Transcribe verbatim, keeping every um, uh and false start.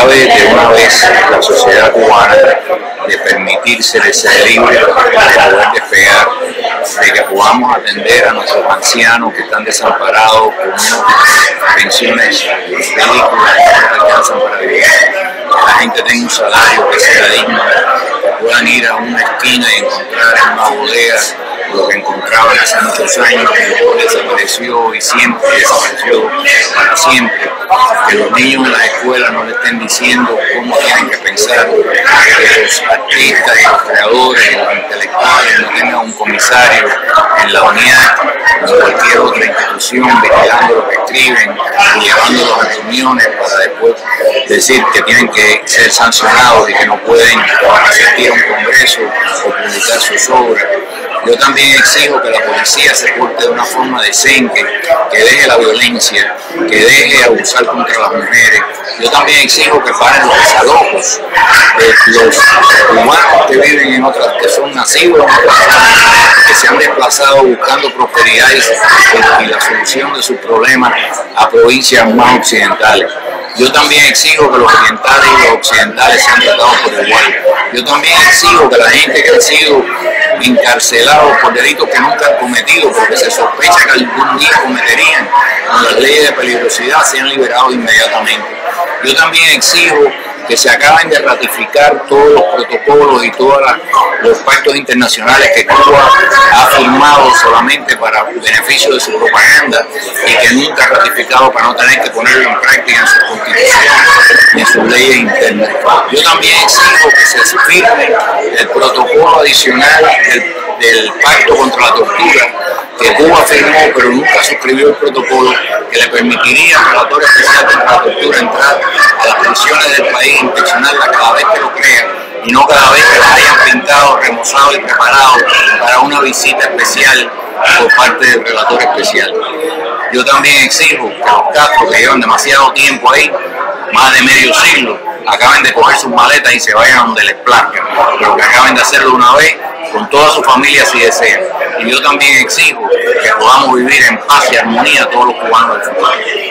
acabe de una vez la sociedad cubana de permitirse de ser libre, de poder despegar, de que podamos atender a nuestros ancianos que están desamparados con unas pensiones ridículas que no alcanzan para vivir. La gente tenga un salario que sea digno, que puedan ir a una esquina y encontrar en una bodega lo que encontraban hace muchos años, que desapareció y siempre desapareció para siempre. Que los niños en las escuelas no le estén diciendo cómo tienen que pensar, que los artistas y los creadores y los intelectuales no tengan un comisario en la unidad o en cualquier otra institución vigilando lo que escriben y llevándolos a reuniones para después decir que tienen que ser sancionados y que no pueden asistir a un congreso o publicar sus obras. Yo también exijo que la policía se porte de una forma decente, que deje la violencia, que deje abusar contra las mujeres. Yo también exijo que paren los desalojos de los cubanos que viven en otras, que son nacidos en otras zonas, que se han desplazado buscando prosperidad y, y la solución de sus problemas a provincias más occidentales. Yo también exijo que los orientales y los occidentales sean tratados por igual. Yo también exijo que la gente que ha sido encarcelados por delitos que nunca han cometido, porque se sospecha que algún día cometerían con las leyes de peligrosidad, sean liberados inmediatamente. Yo también exijo que se acaben de ratificar todos los protocolos y todos los pactos internacionales que Cuba ha firmado solamente para beneficio de su propaganda y que nunca ha ratificado para no tener que ponerlo en práctica en su constitución y en sus leyes internas. Yo también exijo que se firme el protocolo adicional del, del pacto contra la tortura que Cuba firmó pero nunca suscribió el protocolo, que le permitiría al relator especial contra la tortura entrar a las prisiones del país, inspeccionarlas cada vez que lo crea y no cada vez que las hayan pintado, remozado y preparado para una visita especial por parte del relator especial. Yo también exijo que los Castro, que llevan demasiado tiempo ahí, más de medio siglo, acaben de coger sus maletas y se vayan donde les plazca, pero que acaben de hacerlo una vez con toda su familia si desean. Y yo también exijo que podamos vivir en paz y armonía todos los cubanos del futuro.